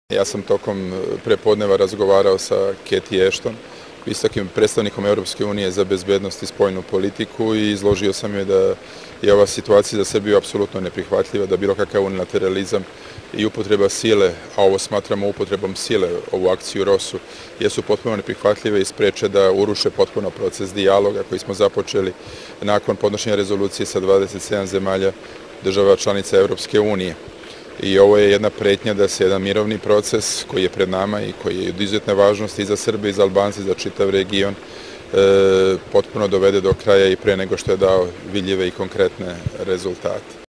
Ja sam tokom prepodneva razgovarao sa Cathy Ashton, visokim predstavnikom Europske unije za bezbednost i spoljnu politiku, i izložio sam joj da je ova situacija za Srbiju apsolutno neprihvatljiva, da bilo kakav unilateralizam i upotreba sile, a ovo smatramo upotrebom sile, ovu akciju ROSU, jesu potpuno neprihvatljive i spreče da uruše potpuno proces dijaloga koji smo započeli nakon podnošenja rezolucije sa 27 zemalja država članica Europske unije. I ovo je jedna pretnja da se jedan mirovni proces koji je pred nama i koji je od izuzetne važnosti i za Srbe i za Albance i za čitav region potpuno dovede do kraja i pre nego što je dao vidljive i konkretne rezultate.